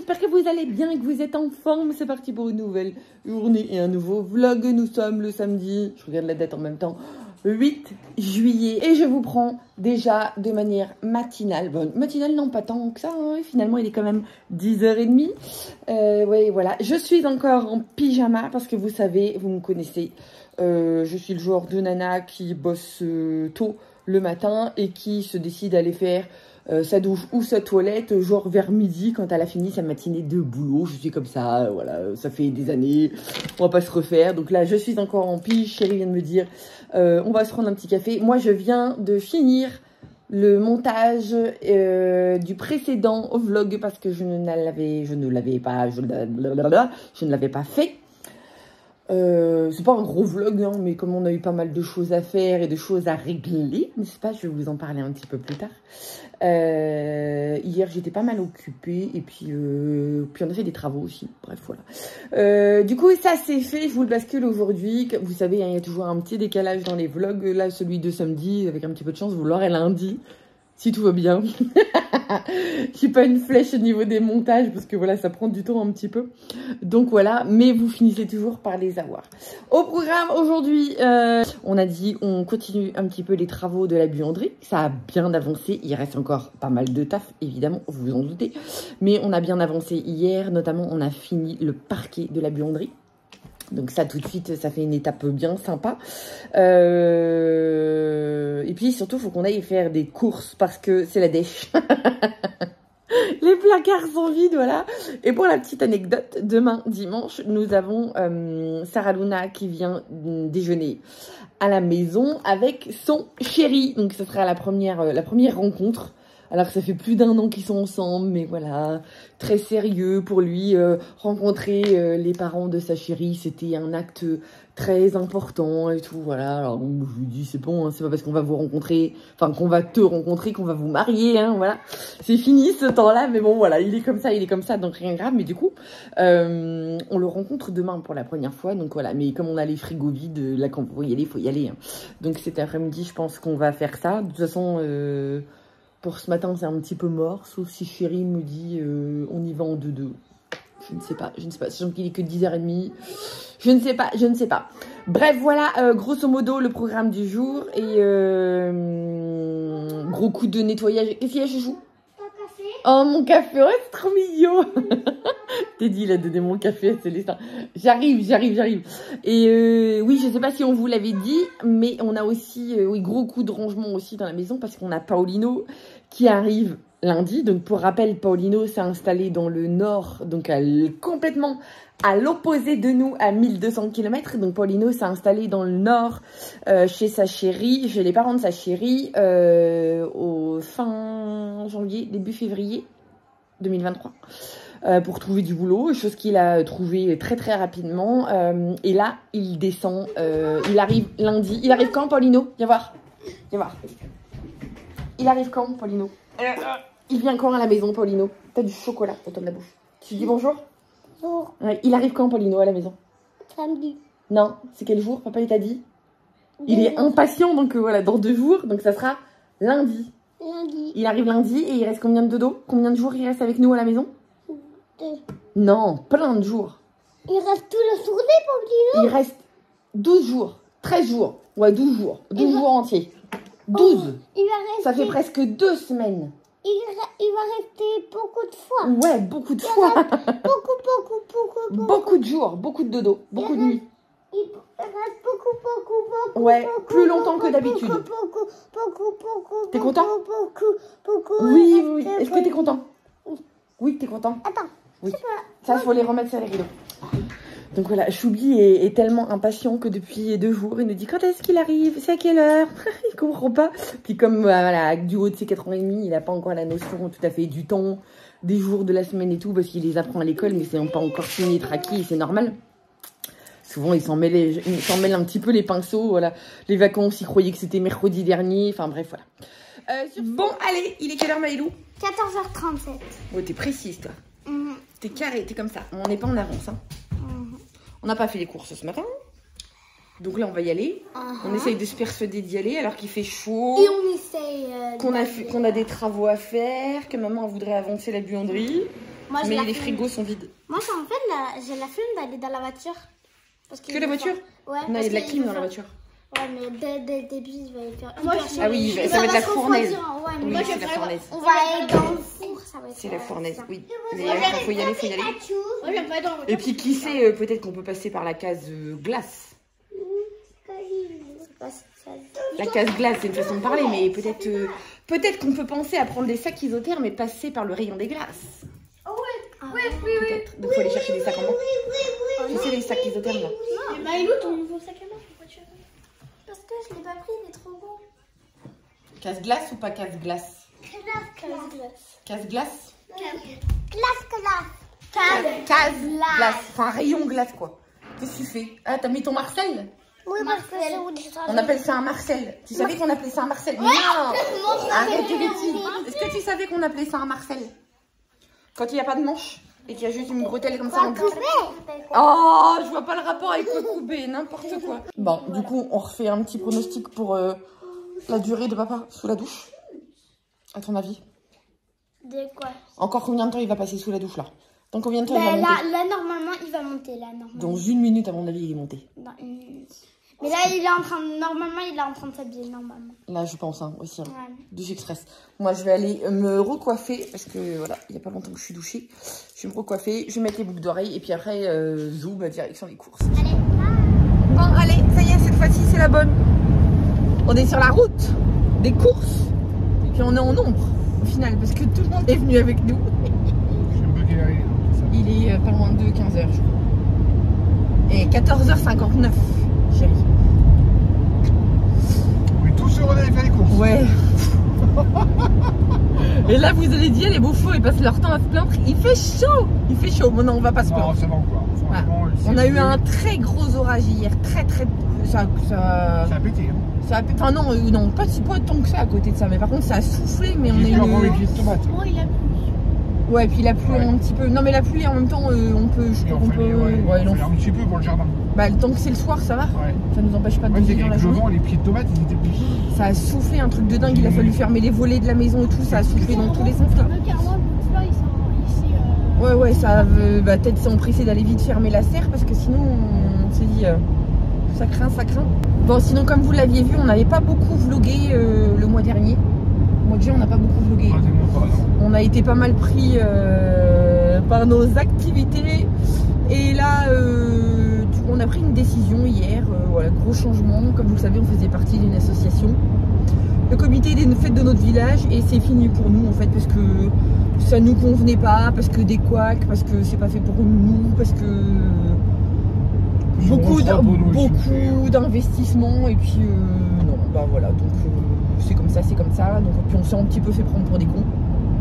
j'espère que vous allez bien et que vous êtes en forme. C'est parti pour une nouvelle journée et un nouveau vlog. Nous sommes le samedi, je regarde la date en même temps, 8 juillet. Et je vous prends déjà de manière matinale. Bon, matinale non, pas tant que ça, hein. Finalement il est quand même 10h30. Ouais, voilà, je suis encore en pyjama parce que vous savez, vous me connaissez. Je suis le genre de nana qui bosse tôt le matin et qui se décide à aller faire sa douche ou sa toilette genre vers midi quand elle a fini sa matinée de boulot. Je suis comme ça, voilà, ça fait des années, on va pas se refaire. Donc là je suis encore en pige, chérie vient de me dire on va se prendre un petit café. Moi je viens de finir le montage du précédent vlog parce que je ne l'avais pas fait. C'est pas un gros vlog, hein, mais comme on a eu pas mal de choses à faire et de choses à régler, n'est-ce pas? Je vais vous en parler un petit peu plus tard. Hier, j'étais pas mal occupée et puis on a fait des travaux aussi. Bref, voilà. Du coup, ça c'est fait. Je vous le bascule aujourd'hui. Vous savez, hein, il y a toujours un petit décalage dans les vlogs. Là, celui de samedi, avec un petit peu de chance, vous l'aurez lundi. Si tout va bien. Je suis pas une flèche au niveau des montages parce que voilà, ça prend du temps un petit peu. Donc voilà, mais vous finissez toujours par les avoir. Au programme aujourd'hui, on a dit on continue un petit peu les travaux de la buanderie. Ça a bien avancé, il reste encore pas mal de taf, évidemment, vous vous en doutez. Mais on a bien avancé hier, notamment on a fini le parquet de la buanderie. Donc ça, tout de suite, ça fait une étape bien sympa. Et puis, surtout, il faut qu'on aille faire des courses parce que c'est la dèche. Les placards sont vides, voilà. Et pour la petite anecdote, demain, dimanche, nous avons Sarah Luna qui vient déjeuner à la maison avec son chéri. Donc, ce sera la première rencontre. Alors que ça fait plus d'1 an qu'ils sont ensemble, mais voilà, très sérieux pour lui. Rencontrer les parents de sa chérie, c'était un acte très important et tout, voilà. Alors bon, je lui dis, c'est bon, hein, c'est pas parce qu'on va vous rencontrer, enfin qu'on va te rencontrer, qu'on va vous marier, hein, voilà. C'est fini ce temps-là, mais bon, voilà, il est comme ça, donc rien de grave. Mais du coup, on le rencontre demain pour la première fois, donc voilà. Mais comme on a les frigos vides, là, quand vous y aller, il faut y aller. Hein. Donc cet après-midi, je pense qu'on va faire ça. De toute façon... pour ce matin, c'est un petit peu mort, sauf si chérie me dit on y va en 2-2. Je ne sais pas, sachant qu'il est que 10h30. Je ne sais pas. Bref, voilà, grosso modo, le programme du jour. Et gros coup de nettoyage. Qu'est-ce qu'il y a, chouchou? Café. Oh, mon café, ouais, c'est trop mignon. Teddy, il a donné mon café à Célestin. J'arrive. Et oui, je ne sais pas si on vous l'avait dit, mais on a aussi, oui, gros coup de rangement aussi dans la maison parce qu'on a Paulino qui arrive lundi. Donc, pour rappel, Paulino s'est installé dans le nord, donc complètement à l'opposé de nous, à 1200 km. Donc, Paulino s'est installé dans le nord chez sa chérie, chez les parents de sa chérie, au fin janvier, début février 2023. Pour trouver du boulot, chose qu'il a trouvé très très rapidement. Et là, il descend, il arrive lundi. Il arrive quand, Paulino? Viens voir. Il arrive quand, Paulino? Il vient quand à la maison, Paulino? T'as du chocolat autour de la bouche. Tu dis bonjour? Bonjour. Ouais, il arrive quand, Paulino, à la maison? Samedi. Non, c'est quel jour? Papa, il t'a dit? Il est impatient, donc voilà, dans 2 jours. Donc ça sera lundi. Il arrive lundi et il reste combien de dodo? Combien de jours il reste avec nous à la maison? 2. Non, plein de jours. Il reste toute la journée, Paulino? Il reste 12 jours, 13 jours. Ouais, 12 jours. 12 jours entiers. 12. Oh, il va rester... Ça fait presque 2 semaines. Il va rester beaucoup de fois. Ouais, beaucoup de fois. Beaucoup. Beaucoup de jours, beaucoup de dodo, beaucoup de nuits. Il reste beaucoup. Ouais, plus longtemps que d'habitude. T'es content? Oui. Est-ce que t'es content? Oui, t'es content? Attends. Oui. Ça, il faut les remettre sur les rideaux. Donc voilà, Choubi est tellement impatient que depuis 2 jours, il nous dit quand est-ce qu'il arrive? C'est à quelle heure? Il comprend pas. Puis comme voilà, du haut de ses 4 ans et demi, il n'a pas encore la notion tout à fait du temps, des jours de la semaine et tout, parce qu'il les apprend à l'école, mais c'est pas encore fini et traqué, et c'est normal. Souvent, il s'en mêle un petit peu les pinceaux, voilà. Les vacances, il croyait que c'était mercredi dernier, enfin bref, voilà. Bon, allez, il est quelle heure, Maëlou? 14h37. Oh, t'es précise, toi. T'es carré, t'es comme ça. On n'est pas en avance, hein. On n'a pas fait les courses ce matin. Donc là, on va y aller. On essaye de se persuader d'y aller alors qu'il fait chaud. Et on essaye... qu'on a des travaux à faire, que maman voudrait avancer la buanderie. Moi, mais les frigos sont vides. Moi, en fait, j'ai la flemme d'aller dans la voiture. Parce que la voiture? Ouais. Non, il y a de la clim dans la voiture. Ouais, mais dès le début, il va y faire. Ah oui, ça va être la fournaise. Ouais, oui, c'est la fournaise. On va aller dans le four, ça va être. C'est la fournaise, oui. Mais il faut y aller, faut y aller. Moi, j'aime pas dans Et puis, qui sait, peut-être qu'on peut passer par la case glace. La case glace, c'est une façon de parler, mais peut-être qu'on peut penser à prendre des sacs isothermes et passer par le rayon des glaces. Oui. Peut-être. Donc, il faut aller chercher des sacs en bas. Tu sais, les sacs isothermes là. Mais Maïlou, ton nouveau sac à main, pourquoi tu as pas? Parce que je l'ai pas pris, il est trop bon. Casse glace ou pas casse glace? Casse glace. Casse glace. Enfin, rayon glace quoi. Qu'est-ce que tu fais? Ah, t'as mis ton Marcel? Oui, Marcel. On appelle ça un Marcel. Tu savais qu'on appelait ça un Marcel? Non. Arrête de bêtises. Est-ce que tu savais qu'on appelait ça un Marcel? Quand il n'y a pas de manche et qu'il y a juste une bretelle comme ça. Oh, je vois pas le rapport avec le coupé, n'importe quoi. Bon, du coup, on refait un petit pronostic pour la durée de papa sous la douche. À ton avis? De quoi? Encore combien de temps il va passer sous la douche là? Dans combien de temps il va monter? Là, normalement, il va monter. Dans 1 minute, à mon avis, il est monté. Dans 1 minute. Mais là, normalement, il est en train de s'habiller, normalement. Là, je pense, hein, aussi. Hein. Ouais. Douche express. Moi, je vais aller me recoiffer, parce que, voilà, il n'y a pas longtemps que je suis douchée. Je vais me recoiffer, je vais mettre les boucles d'oreilles, et puis après, zoom, direction les courses. Allez, bon, allez, ça y est, cette fois-ci, c'est la bonne. On est sur la route des courses, et puis on est en nombre, au final, parce que tout le monde est venu avec nous. Il est pas loin de 15h, je crois. Et 14h59, chérie. Oui, tous heureux d'aller faire les courses. Ouais. Et là, vous allez dire, les bouffons, ils passent leur temps à se plaindre. Il fait chaud. Il fait chaud. Bon, non, on va pas se plaindre. Non, ça va encore. Voilà. On a eu un très gros orage hier. Très. Ça a pété. Hein. Ça a pété. Enfin, non, pas tant que ça à côté de ça. Mais par contre, ça a soufflé. Mais on a eu. Les pieds de tomate. Oh, il a plu. Ouais, puis la pluie un petit peu. Non, mais la pluie en même temps, on peut. Je crois qu'on peut. Ouais, un petit peu pour le jardin. Bah, le temps que c'est le soir, ça va. Ouais. Ça nous empêche pas de vivre dans la journée. Les pieds de tomates, ils étaient plus. Ça a soufflé un truc de dingue. Il a fallu fermer les volets de la maison et tout. Ça a soufflé dans tous les sens là. Ouais, ça veut. Bah, peut-être c'est empressé d'aller vite fermer la serre parce que sinon, on s'est dit. Ça craint. Bon, sinon, comme vous l'aviez vu, on n'avait pas beaucoup vlogué le mois dernier. Le mois de juin, on n'a pas beaucoup vlogué. On a été pas mal pris par nos activités. Et là, on a pris une décision hier. Voilà, gros changement. Comme vous le savez, on faisait partie d'une association. Le comité des fêtes de notre village. Et c'est fini pour nous, en fait, parce que ça nous convenait pas. Parce que des couacs, parce que c'est pas fait pour nous. Parce que beaucoup d'investissements. Et puis, non, bah voilà. Donc, c'est comme ça. Donc, puis on s'est un petit peu fait prendre pour des cons.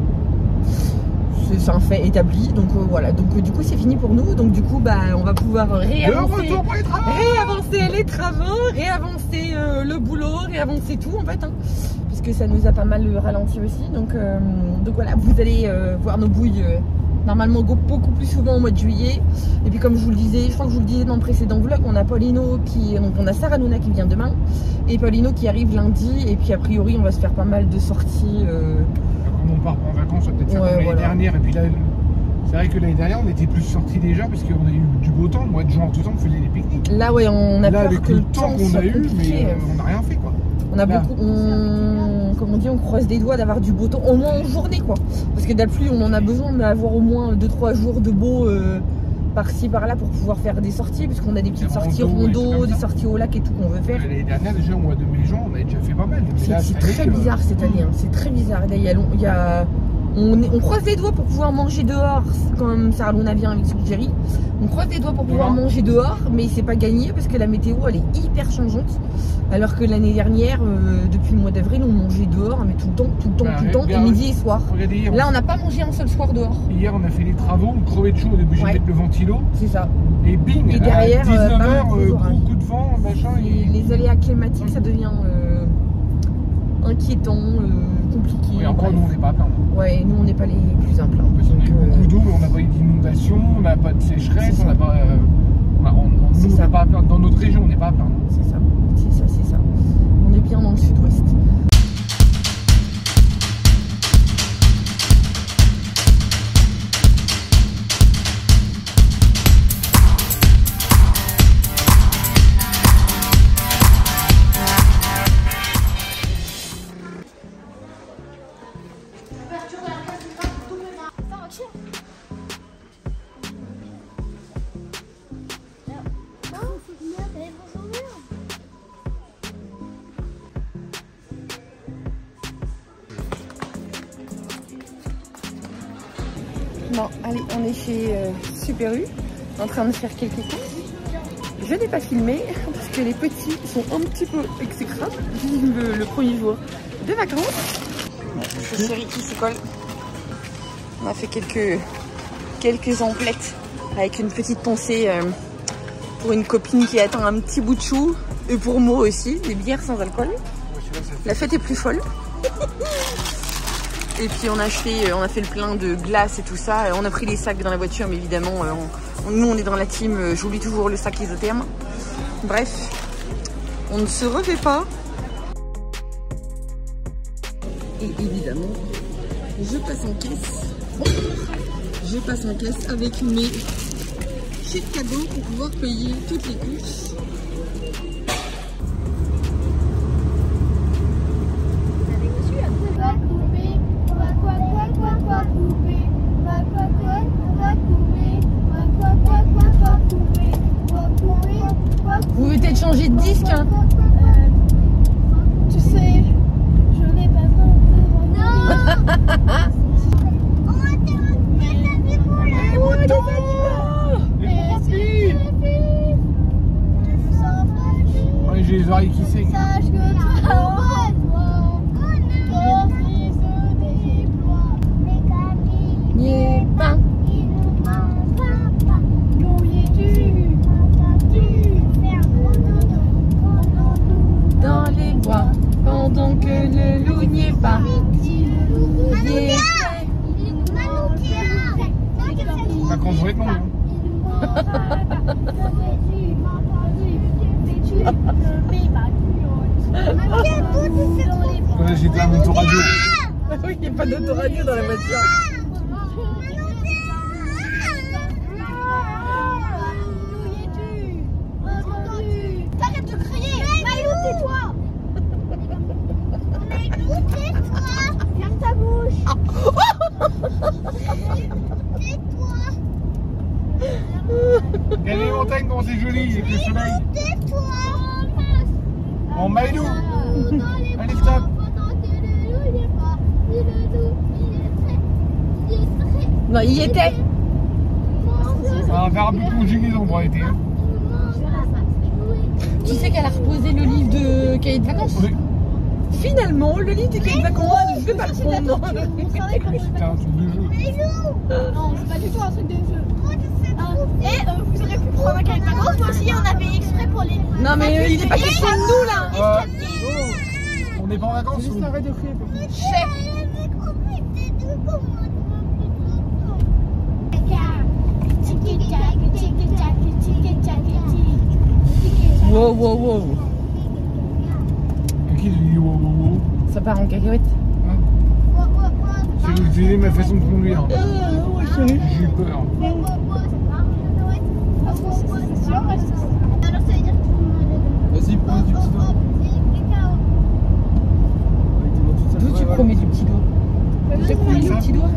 C'est un fait établi, donc voilà. Donc du coup c'est fini pour nous. Donc du coup bah on va pouvoir réavancer les travaux, réavancer le boulot, réavancer tout en fait, hein, parce que ça nous a pas mal ralenti aussi. Donc voilà, vous allez voir nos bouilles normalement beaucoup plus souvent au mois de juillet. Et puis comme je vous le disais, je crois que je vous le disais dans le précédent vlog, on a Paulino donc on a Sarah Luna qui vient demain et Paulino qui arrive lundi. Et puis a priori on va se faire pas mal de sorties. On part en vacances, on va peut-être faire comme l'année dernière. Et puis là, c'est vrai que l'année dernière, on était plus sortis déjà parce qu'on a eu du beau temps. Le mois de juin, tout ça, on faisait des pique-niques. Là, ouais, on a là, peur avec que le temps qu'on a eu, mais on n'a rien fait, quoi. On a beaucoup, comme on dit, on croise des doigts d'avoir du beau temps, au moins en journée, quoi. Parce que de la pluie, on en a besoin d'avoir au moins 2-3 jours de beau par-ci, par-là pour pouvoir faire des sorties. Parce qu'on a des petites sorties rando, des sorties au lac et tout qu'on veut faire. L'année dernière, déjà, au mois de mai-juin, on avait déjà fait pas mal. C'est très bizarre cette année, hein. C'est très bizarre. Là, on croise les doigts pour pouvoir manger dehors, comme Sarah Luna vient avec son Jerry. On croise les doigts pour pouvoir manger dehors, mais c'est pas gagné parce que la météo elle est hyper changeante. Alors que l'année dernière, depuis le mois d'avril, on mangeait dehors, mais tout le temps, et midi et soir. Regardez, là, on n'a pas mangé un seul soir dehors. Hier, on a fait les travaux, on crevait de chaud, on est obligé de mettre le ventilo. C'est ça. Et bing, et derrière, 19h, coup de vent, machin. Les aléas climatiques, ça devient inquiétant, compliqué. Et encore, nous, on n'est pas à plaindre. Ouais, nous, on n'est pas les plus à plaindre. Parce qu'on a eu beaucoup d'eau, mais on n'a pas eu d'inondation, on n'a pas de sécheresse, on n'a pas. Nous, on n'est pas à plaindre. Dans notre région, on n'est pas à plaindre. C'est ça. On est bien dans le sud-ouest. Bon, allez, on est chez Super U, en train de faire quelques courses. Je n'ai pas filmé parce que les petits sont un petit peu exécrables. Le premier jour de vacances. C'est Chéri qui s'y colle. On a fait quelques emplettes avec une petite pensée pour une copine qui attend un petit bout de chou. Et pour moi aussi, des bières sans alcool. La fête est plus folle. Et puis on a fait le plein de glace et tout ça. On a pris les sacs dans la voiture, mais évidemment, nous on est dans la team, j'oublie toujours le sac isotherme. Bref, on ne se refait pas. Et évidemment, je passe en caisse. Je passe en caisse avec mes chèques cadeaux pour pouvoir payer toutes les courses. Vous pouvez peut-être changer de disque, hein. Tu sais, je n'ai pas besoin. Non. J'ai les oreilles qui saignent. Sache que toi, N'est pas. Dans les bois, pendant que le loup n'y est pas. Ça compte vraiment, hein. J'ai plein d'autoradio. Oui, il n'y a pas d'autoradio dans la voiture. Arrête de crier. Maïlou, tais-toi. Maïlou, tais-toi. Ferme ta bouche. Tais-toi. Regarde les montagnes, comment c'est joli avec le soleil. Tais-toi. En Maïlou. Allez, stop. Non, il y était. Un verbe conjugaison pour été. Hein. Tu sais qu'elle a reposé le livre de cahier de vacances. Oui. Finalement, le livre de cahier de vacances, je vais pas le prendre. C'était un truc de jeu. Non, c'est pas du tout un truc de jeu. Vous aurez pu prendre un cahier de vacances. Moi aussi, on avait exprès pour les. Non, mais il est pas question de nous là. On n'est pas en vacances ou... Arrête de crier. Wow, wow, wow. Qui dit wow, wow, wow? Ça part en cacahuète. Hein? C'est ma façon de conduire. J'ai eu peur. Vas-y, prends du petit doigt. D'où tu promets du petit doigt? Tu promis du petit doigt?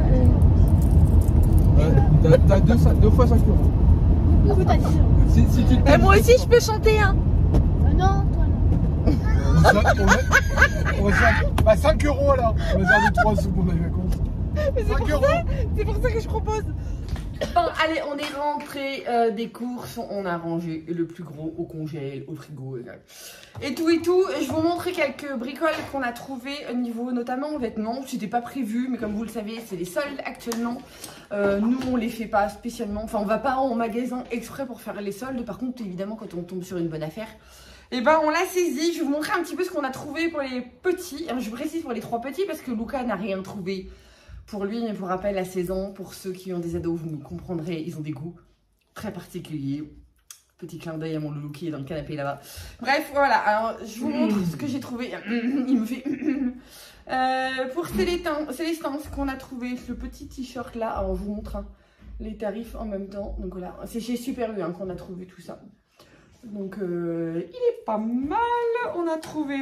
T'as 2 fois 5 euros. Si tu moi aussi je peux chanter hein. Non, toi non. On va faire 5 euros alors. On va faire 2-3 sous pour les vacances. 5 euros. C'est pour ça que je propose. Bon, allez, on est rentré des courses, on a rangé le plus gros au congèle, au frigo et tout. Je vous montrer quelques bricoles qu'on a trouvées au niveau notamment vêtements. C'était pas prévu, mais comme vous le savez, c'est les soldes actuellement. Nous, on les fait pas spécialement. Enfin, on va pas en magasin exprès pour faire les soldes. Par contre, évidemment, quand on tombe sur une bonne affaire, et ben on l'a saisi. Je vais vous montrer un petit peu ce qu'on a trouvé pour les petits. Je précise pour les 3 petits parce que Luca n'a rien trouvé. Pour lui, mais pour rappel, à 16 ans, pour ceux qui ont des ados, vous me comprendrez, ils ont des goûts très particuliers. Petit clin d'œil à mon loulou qui est dans le canapé là-bas. Bref, voilà, alors je vous montre ce que j'ai trouvé. Il me fait... pour Célestin, ce qu'on a trouvé, ce petit t-shirt là, alors je vous montre hein, les tarifs en même temps. Donc voilà, c'est chez Super U hein, qu'on a trouvé tout ça. Donc il est pas mal. On a trouvé,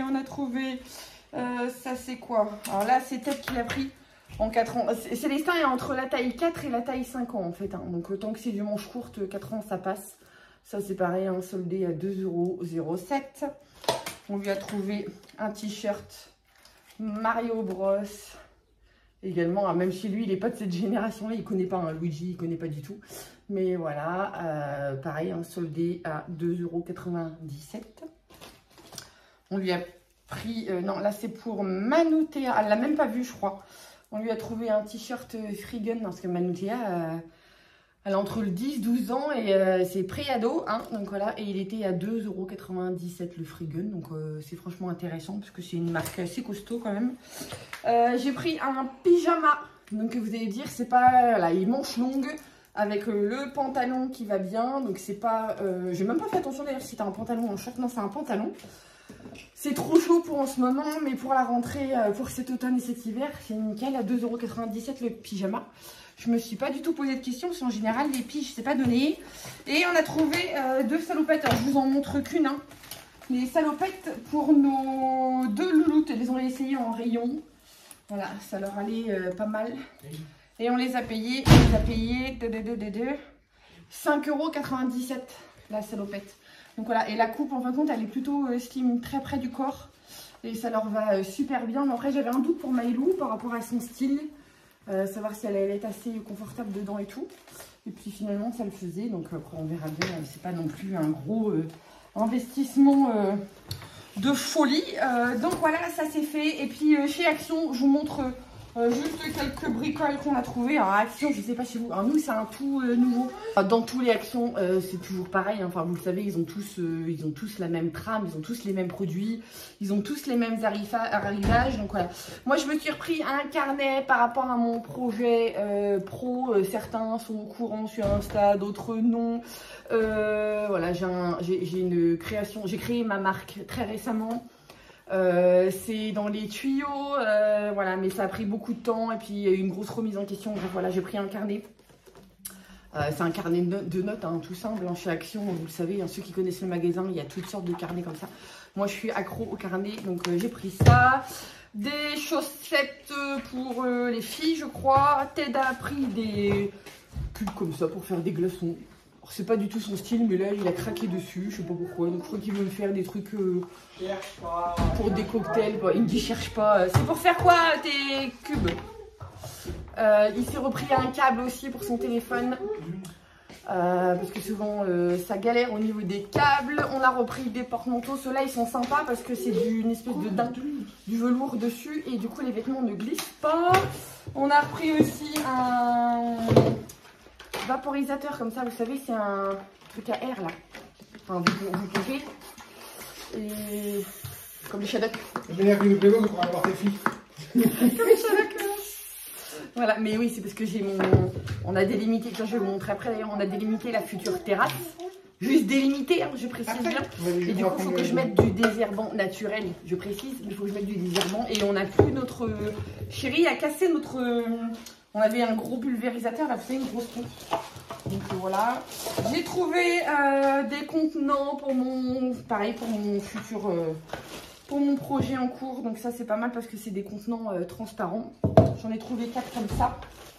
ça c'est quoi? Alors là, c'est Ted qui l'a pris. En 4 ans, Célestin est entre la taille 4 et la taille 5 ans en fait. Hein. Donc tant que c'est du manche courte, 4 ans ça passe. Ça, c'est pareil, hein, soldé à 2,07 €. On lui a trouvé un t-shirt Mario Bros. Également, hein, même si lui, il n'est pas de cette génération-là, il ne connaît pas hein, Luigi, il ne connaît pas du tout. Mais voilà, pareil, hein, soldé à 2,97 €. On lui a pris, non, là c'est pour Manoutea, elle l'a même pas vu, je crois. On lui a trouvé un t-shirt Freegun, parce que Manoutea, elle a entre le 10-12 ans et c'est pré-ado, hein, donc voilà, et il était à 2,97 € le Freegun, donc c'est franchement intéressant parce que c'est une marque assez costaud quand même. J'ai pris un pyjama, donc vous allez dire, c'est pas, là, il manche longue avec le pantalon qui va bien, donc c'est pas, j'ai même pas fait attention d'ailleurs si c'était un pantalon en short, non c'est un pantalon. C'est trop chaud pour en ce moment, mais pour la rentrée, pour cet automne et cet hiver, c'est nickel, à 2,97 € le pyjama. Je me suis pas du tout posé de questions, parce qu'en général, les piges, c'est pas donné. Et on a trouvé 2 salopettes, alors je vous en montre qu'une. Hein. Les salopettes pour nos 2 louloutes, elles les ont essayées en rayon. Voilà, ça leur allait pas mal. Et on les a payées, 5,97 € la salopette. Donc voilà, et la coupe en fin de compte elle est plutôt slim, très près du corps. Et ça leur va super bien. Mais après j'avais un doute pour Maïlou par rapport à son style. Savoir si elle allait être assez confortable dedans et tout. Et puis finalement ça le faisait. Donc après on verra bien. C'est pas non plus un gros investissement de folie. Donc voilà, ça c'est fait. Et puis chez Action, je vous montre... juste quelques bricoles qu'on a trouvées. Alors Action, je sais pas chez vous. Alors nous, c'est un tout nouveau. Dans tous les Actions, c'est toujours pareil. Hein. Enfin, vous le savez, ils ont tous la même trame, ils ont tous les mêmes produits, ils ont tous les mêmes arrivages. Donc voilà. Moi, je me suis repris un carnet par rapport à mon projet pro. Certains sont au courant sur Insta, d'autres non. Voilà, j'ai une création. J'ai créé ma marque très récemment. C'est dans les tuyaux, voilà, mais ça a pris beaucoup de temps et puis il y a eu une grosse remise en question. Donc voilà, j'ai pris un carnet. C'est un carnet de notes, hein, tout simple, hein, chez Action, vous le savez, hein, ceux qui connaissent le magasin, il y a toutes sortes de carnets comme ça. Moi, je suis accro au carnet, donc j'ai pris ça. Des chaussettes pour les filles, je crois. Ted a pris des pulls comme ça pour faire des glaçons. C'est pas du tout son style, mais là il a craqué dessus, je sais pas pourquoi. Donc je crois qu'il veut me faire des trucs pour des cocktails. Bon, il me dit cherche pas. C'est pour faire quoi tes cubes? Il s'est repris un câble aussi pour son téléphone. Parce que souvent ça galère au niveau des câbles. On a repris des porte-manteaux. Ceux-là ils sont sympas parce que c'est une espèce de du velours dessus. Et du coup les vêtements ne glissent pas. On a repris aussi un... vaporisateur comme ça, vous savez, c'est un truc à air là. Enfin, vous pouvez. Et comme les Shadok. J'ai l'air qu'une playboy pour avoir tes filles. Comme les Shadok. Voilà, mais oui, c'est parce que j'ai mon. On a délimité, quand je vais vous montrer après d'ailleurs, on a délimité la future terrasse. Juste délimité, hein, je précise bien. Et du coup, il faut que je mette du désherbant naturel. Je précise, il faut que je mette du désherbant. Et on a plus notre. Chérie a cassé notre. On avait un gros pulvérisateur, là, c'est une grosse pompe. Donc voilà. J'ai trouvé des contenants pour mon, pareil, pour mon futur, pour mon projet en cours. Donc ça, c'est pas mal parce que c'est des contenants transparents. J'en ai trouvé 4 comme ça.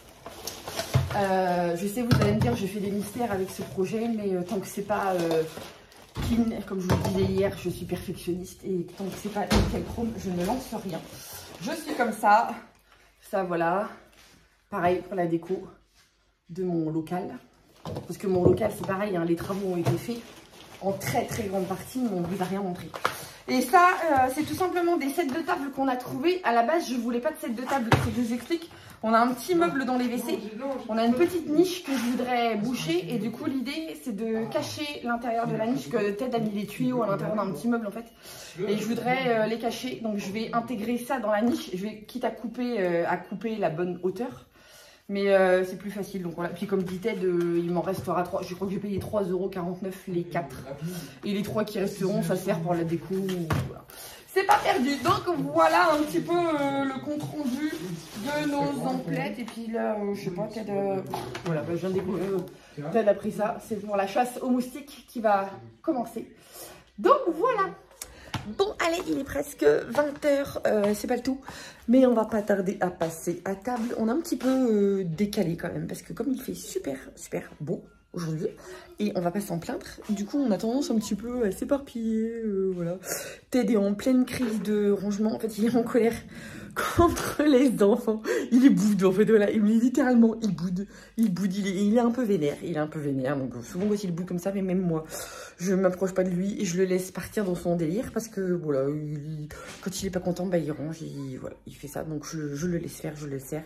Je sais, vous allez me dire, je fais des mystères avec ce projet, mais tant que c'est pas clean, comme je vous le disais hier, je suis perfectionniste. Et tant que c'est pas nickel chrome, je ne lance rien. Je suis comme ça. Ça, voilà. Pareil pour la déco de mon local. Parce que mon local, c'est pareil, hein, les travaux ont été faits en très très grande partie, mais on ne vous a rien montré. Et ça, c'est tout simplement des sets de table qu'on a trouvés. À la base, je ne voulais pas de set de table, je vous explique. On a un petit meuble dans les WC. On a une petite niche que je voudrais boucher. Et du coup, l'idée, c'est de cacher l'intérieur de la niche, que Ted a mis les tuyaux à l'intérieur d'un petit meuble en fait. Et je voudrais les cacher. Donc, je vais intégrer ça dans la niche. Je vais, quitte à couper la bonne hauteur. Mais c'est plus facile, donc voilà. Puis comme dit Ted, il m'en restera 3. Je crois que j'ai payé 3,49 € les 4. Et les 3 qui resteront, ça sert pour la déco. Voilà. C'est pas perdu. Donc voilà un petit peu le compte rendu de nos emplettes. Et puis là, je sais pas, Ted... voilà, bah, je viens de découvrir. Ted a pris ça. C'est pour la chasse aux moustiques qui va commencer. Donc voilà. Bon, allez, il est presque 20 h, c'est pas le tout, mais on va pas tarder à passer à table. On a un petit peu décalé quand même, parce que comme il fait super, super beau, aujourd'hui. Et on va pas s'en plaindre. Du coup, on a tendance un petit peu à s'éparpiller. Voilà. Ted est en pleine crise de rangement. En fait, il est en colère contre les enfants. Il est boude, en fait. Voilà. Il est littéralement, il boude. Il est un peu vénère. Il est un peu vénère. Donc, souvent, quand il boude comme ça, mais même moi, je m'approche pas de lui et je le laisse partir dans son délire. Parce que, voilà, quand il est pas content, bah, il range. Voilà, il fait ça. Donc, je le laisse faire. Je le sers.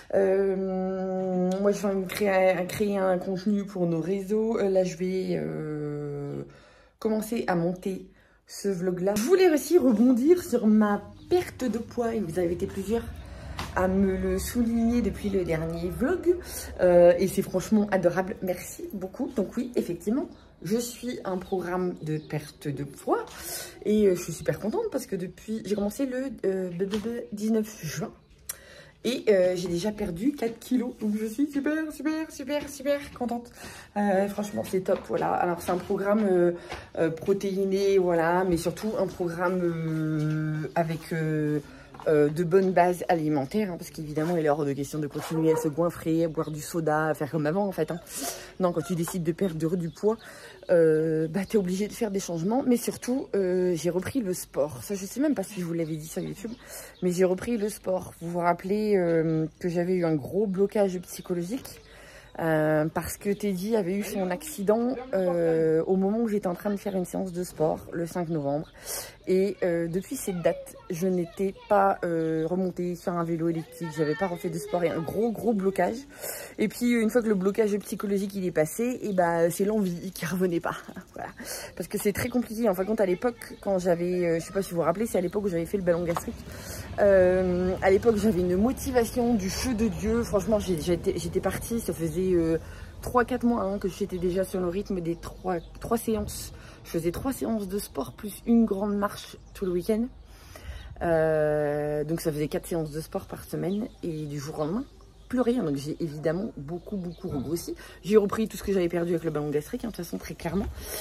Moi je vais créer un contenu pour nos réseaux. Là je vais commencer à monter ce vlog là. Je voulais aussi rebondir sur ma perte de poids et vous avez été plusieurs à me le souligner depuis le dernier vlog et c'est franchement adorable, merci beaucoup. Donc oui, effectivement, je suis un programme de perte de poids et je suis super contente parce que depuis, j'ai commencé le 19 juin. Et j'ai déjà perdu 4 kilos, donc je suis super contente. Franchement, c'est top, voilà. Alors, c'est un programme protéiné, voilà, mais surtout un programme avec de bonnes bases alimentaires, hein, parce qu'évidemment, il est hors de question de continuer à se goinfrer, à boire du soda, à faire comme avant, en fait. Hein. Non, quand tu décides de perdre du poids, bah, tu es obligé de faire des changements. Mais surtout, j'ai repris le sport. Ça, je sais même pas si je vous l'avais dit sur YouTube, mais j'ai repris le sport. Vous vous rappelez que j'avais eu un gros blocage psychologique parce que Teddy avait eu son accident au moment où j'étais en train de faire une séance de sport, le 5 novembre. Et depuis cette date, je n'étais pas remontée sur un vélo électrique, j'avais pas refait de sport et un gros blocage. Et puis une fois que le blocage psychologique il est passé, et bah c'est l'envie qui revenait pas. Voilà. Parce que c'est très compliqué. En fin de compte, à l'époque, quand j'avais, je sais pas si vous vous rappelez, c'est à l'époque où j'avais fait le ballon gastrique. À l'époque, j'avais une motivation du feu de Dieu. Franchement, j'étais partie, ça faisait 3-4 mois hein, que j'étais déjà sur le rythme des 3 séances. Je faisais 3 séances de sport plus une grande marche tout le week-end. Donc ça faisait 4 séances de sport par semaine et du jour au lendemain, plus rien. Donc j'ai évidemment beaucoup regrossi. J'ai repris tout ce que j'avais perdu avec le ballon gastrique, hein, de toute façon très clairement.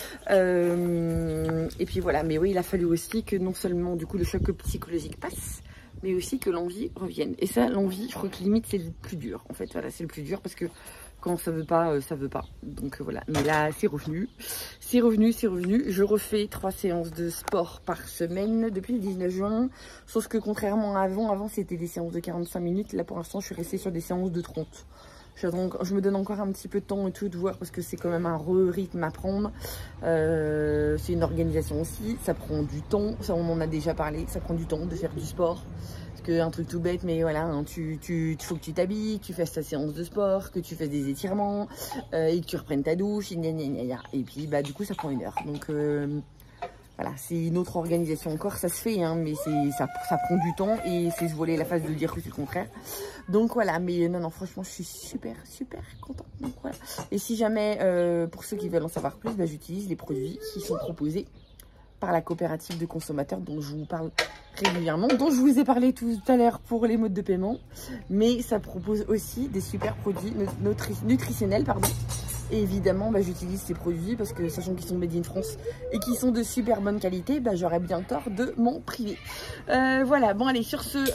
Et puis voilà, mais oui, il a fallu aussi que non seulement du coup le choc psychologique passe, mais aussi que l'envie revienne. Et ça, l'envie, je crois que limite c'est le plus dur. En fait, voilà, c'est le plus dur parce que quand ça veut pas, ça veut pas. Donc voilà, mais là c'est revenu. C'est revenu. Je refais 3 séances de sport par semaine depuis le 19 juin. Sauf que contrairement à avant c'était des séances de 45 minutes. Là pour l'instant je suis restée sur des séances de 30. Je me donne encore un petit peu de temps et tout de voir parce que c'est quand même un rythme à prendre. C'est une organisation aussi, ça prend du temps. Ça on en a déjà parlé, ça prend du temps de faire du sport. Un truc tout bête, mais voilà, hein, faut que tu t'habilles, que tu fasses ta séance de sport, que tu fasses des étirements et que tu reprennes ta douche, et puis bah du coup ça prend 1 heure. Donc voilà, c'est une autre organisation encore, ça se fait, hein, mais ça prend du temps et c'est se voler la face de dire que c'est le contraire. Donc voilà, mais non, franchement, je suis super contente. Donc voilà. Et si jamais, pour ceux qui veulent en savoir plus, bah, j'utilise les produits qui sont proposés par la coopérative de consommateurs dont je vous parle régulièrement, dont je vous ai parlé tout à l'heure pour les modes de paiement, mais ça propose aussi des super produits nutritionnels, pardon. Et évidemment, bah, j'utilise ces produits parce que sachant qu'ils sont made in France et qu'ils sont de super bonne qualité, bah, j'aurais bien tort de m'en priver. Voilà, bon allez, sur ce,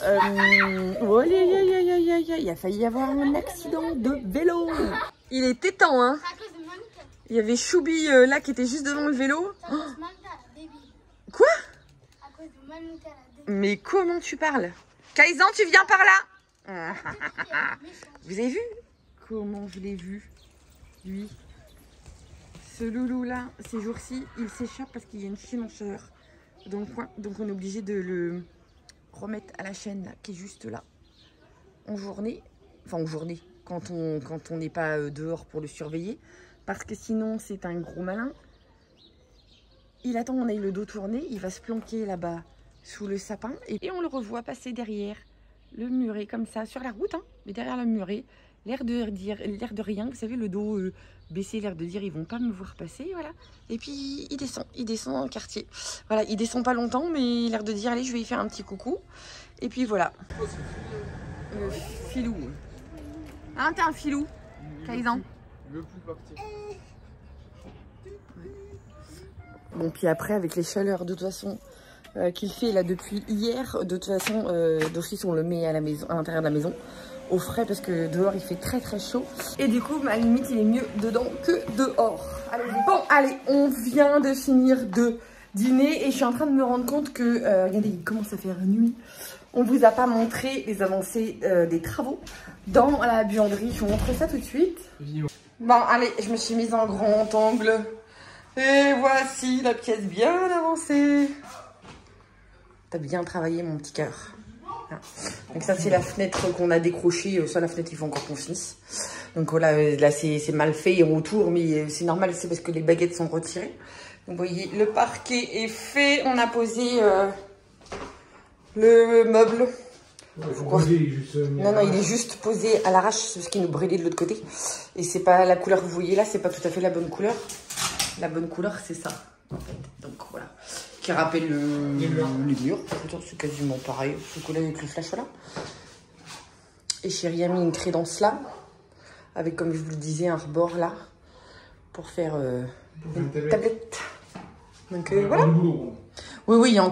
il a failli y avoir un accident de vélo. Il était temps, hein. Il y avait Choubi là qui était juste devant le vélo. Oh. Quoi? Mais comment tu parles? Kaisan, tu viens par là? Vous avez vu comment je l'ai vu, lui? Ce loulou là, ces jours-ci, il s'échappe parce qu'il y a une chienne en chaleur dans le coin. Donc on est obligé de le remettre à la chaîne là, qui est juste là. En journée, enfin en journée, quand on n'est pas dehors pour le surveiller. Parce que sinon c'est un gros malin. Il attend qu'on ait le dos tourné, il va se planquer là-bas sous le sapin et on le revoit passer derrière le muret comme ça sur la route, hein, mais derrière le muret, l'air de rien, vous savez, le dos baissé, l'air de dire ils vont pas me voir passer, voilà. Et puis il descend dans le quartier. Voilà, il descend pas longtemps, mais l'air de dire allez, je vais y faire un petit coucou. Et puis voilà. Filou. Hein, t'es un filou, Kaisan. Il veut plus partir. Bon, puis après, avec les chaleurs, de toute façon, qu'il fait là depuis hier, de toute façon, d'office, on le met à la maison, à l'intérieur de la maison. au frais parce que dehors il fait très très chaud. Et du coup, ma limite, il est mieux dedans que dehors. Allez, bon, allez, on vient de finir de dîner et je suis en train de me rendre compte que, regardez, il commence à faire nuit. On vous a pas montré les avancées des travaux dans la buanderie. Je vous montre ça tout de suite. Bon, allez, je me suis mise en grand angle. Et voici la pièce bien avancée. T'as bien travaillé, mon petit cœur. Donc ça, c'est la fenêtre qu'on a décrochée. Ça, la fenêtre, il faut encore qu'on finisse. Donc voilà, là, c'est mal fait autour, mais c'est normal, c'est parce que les baguettes sont retirées. Donc vous voyez, le parquet est fait. On a posé le meuble. Non, il est juste posé à l'arrache, parce qu'il nous brûlait de l'autre côté. Et c'est pas la couleur que vous voyez là, c'est pas tout à fait la bonne couleur. La bonne couleur, c'est ça, en fait. Donc voilà, qui rappelle les murs. C'est quasiment pareil, ce que là avec le flash, voilà. Et chérie a mis une crédence là, avec, comme je vous le disais, un rebord là, pour faire une tablette. Donc voilà. Oui, il y a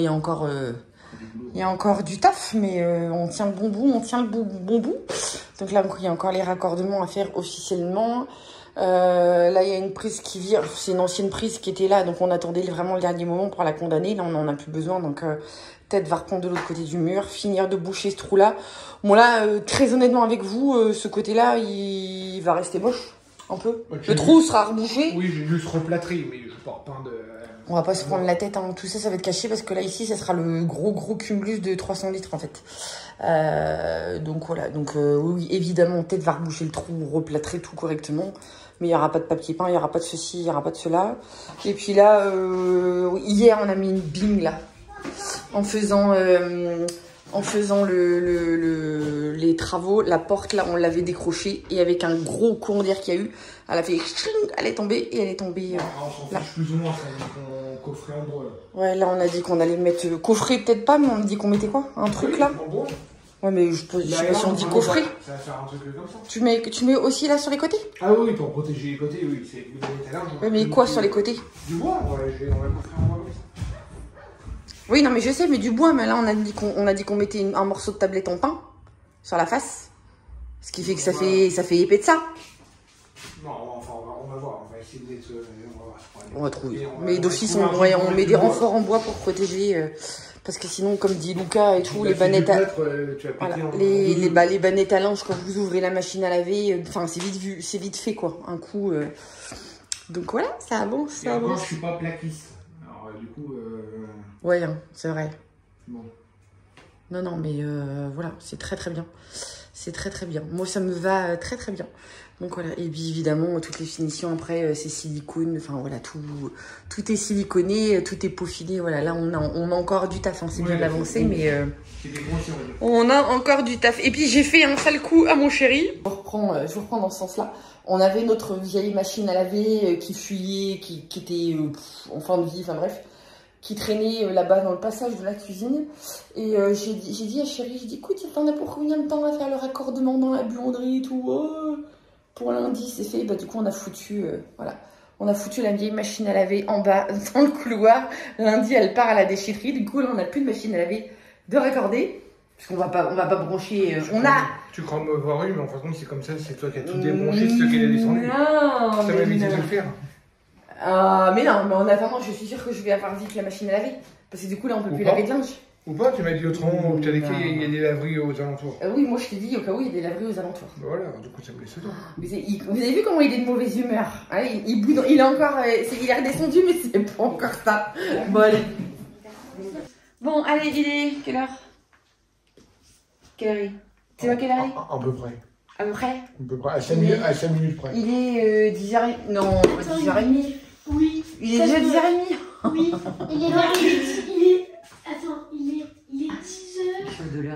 encore du taf, mais on tient le bon bout, Donc là, il y a encore les raccordements à faire officiellement. Là, il y a une prise qui vire. C'est une ancienne prise qui était là, donc on attendait vraiment le dernier moment pour la condamner. Là, on n'en a plus besoin, donc peut-être va reprendre de l'autre côté du mur, finir de boucher ce trou-là. Bon là, très honnêtement avec vous, ce côté-là, il va rester moche, un peu. Le trou sera rebouché. Oui, j'ai juste replâtré, mais je porte pas de... On va pas se prendre la tête, hein. Tout ça, ça va être caché parce que là, ici, ça sera le gros cumulus de 300 litres, en fait. Donc voilà, donc oui, évidemment, peut-être va reboucher le trou, replâtrer tout correctement. Mais il n'y aura pas de papier peint, il n'y aura pas de ceci, il n'y aura pas de cela. Et puis là, hier, on a mis une bing, là. En faisant les travaux, la porte, là, on l'avait décrochée. Et avec un gros courant d'air qu'il y a eu, elle a fait... Elle est tombée et elle est tombée là. Plus ou moins, ça dit qu'on coffret en bois. Ouais, là, on a dit qu'on allait mettre... coffret, peut-être pas, mais on a dit qu'on mettait quoi? Un truc, là? En bois. Ouais, mais je sais pas si on dit coffret. Ça va faire un truc comme ça. Tu mets aussi là sur les côtés? Ah oui, pour protéger les côtés, oui. C'est le métal. Ouais, mais quoi sur les côtés? Du bois, on va coffrer en bois comme ça. Oui, non, mais je sais, mais du bois. Mais là, on a dit qu'on mettait un morceau de tablette en pain sur la face. Ce qui fait que ça fait épais de ça. Non, enfin, on va voir. On va essayer d'être... On va trouver. Mais d'office, on met des renforts en bois pour protéger... Parce que sinon, comme dit Lucas et tout, les bannettes à... Voilà, les bannettes à linge, quand vous ouvrez la machine à laver, enfin, c'est vite fait, quoi. Un coup... Donc voilà, ça avance, ça avance. Moi, je suis pas plaquiste. Alors, du coup... Ouais, hein, c'est vrai. Bon. Non, mais voilà, c'est très bien. C'est très bien. Moi, ça me va très bien. Donc voilà, et puis évidemment, toutes les finitions après, c'est silicone. Enfin voilà, tout est siliconé, tout est peaufiné. Voilà, là, on a encore du taf. Hein, c'est bien avancé, mais on a encore du taf. Et puis, j'ai fait un sale coup à mon chéri. Je vous reprends dans ce sens-là. On avait notre vieille machine à laver qui fuyait, qui était en fin de vie, enfin bref, qui traînait là-bas dans le passage de la cuisine. Et j'ai dit à chéri, écoute, t'en as pour combien de temps à faire le raccordement dans la buanderie et tout? Pour lundi, c'est fait. Bah, du coup, on a foutu, voilà. On a foutu la vieille machine à laver en bas, dans le couloir. Lundi, elle part à la déchetterie. Du coup, là, on n'a plus de machine à laver de raccorder. Parce qu'on va pas brancher. Tu crois me voir, oui, mais en fin de compte, c'est comme ça. C'est toi qui as tout débranché, c'est toi qui as descendu. Non, ça m'a évité de le faire. Mais non, mais en attendant, je suis sûre que je vais avoir vite la machine à laver. Parce que du coup, là, on peut plus laver de linge. Ou pas, tu m'as dit autrement, tu as dit qu'il y a des laveries aux alentours. Oui, moi je t'ai dit au cas où il y a des laveries aux alentours. Voilà, du coup ça me laisse dedans. Vous avez vu comment il est de mauvaise humeur, hein, il est encore, il est redescendu, mais c'est pas encore ça. Bon, allez. Bon, allez, il est quelle heure? Quelle heure? Tu vois quelle heure? À peu près. À peu près? À peu près, à 5 minutes près. Il est 10h30. Non, pas 10h30. Oui. Il est déjà 10h30. Oui. Il est... Attends, il est 10h... De l'heure.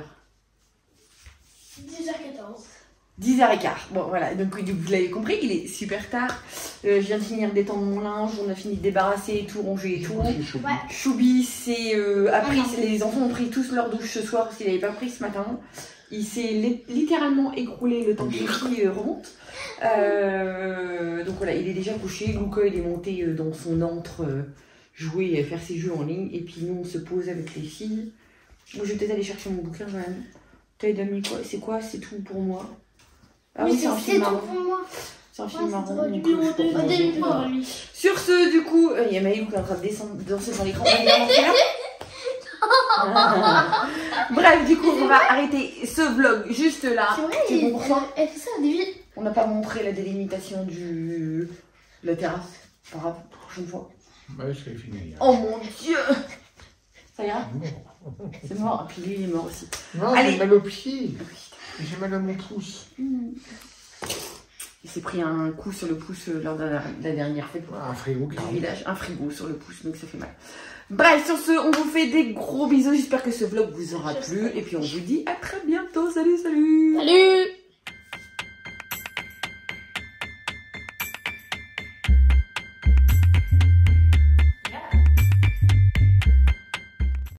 10h14. 10h15. Bon, voilà. Donc, vous l'avez compris, il est super tard. Je viens de finir d'étendre mon linge. On a fini de débarrasser et tout, ranger et tout. Ouais. Choubi, les enfants ont pris tous leur douche ce soir parce qu'il n'avait pas pris ce matin. Il s'est littéralement écroulé le temps que Sophie remonte. Donc voilà, il est déjà couché. Luca, il est monté dans son antre jouer, faire ses jeux en ligne. Et puis nous, on se pose avec les filles. Moi, je vais peut-être aller chercher mon bouquin quand même. Taille d'amis, quoi. C'est quoi? C'est tout pour moi. Ah oui, oui, c'est un film marron. pour moi. C'est un film marron. Sur ce, du coup, il y a Maïlou qui est en train de descendre, danser dans l'écran. Bref, du coup, on va arrêter ce vlog juste là. C'est bon pour toi? Elle fait ça au début. On n'a pas montré la délimitation de la terrasse. Pas grave, prochaine fois. Bah, je l'ai fini. Oh mon dieu! Ça ira? C'est mort. Et puis lui, il est mort aussi. Non, j'ai mal au pied. J'ai mal à mon pouce. Il s'est pris un coup sur le pouce lors de la dernière fête un frigo du village. Un frigo sur le pouce, donc ça fait mal. Bref, sur ce, on vous fait des gros bisous. J'espère que ce vlog vous aura plu. Et puis on vous dit à très bientôt. Salut, salut! Salut!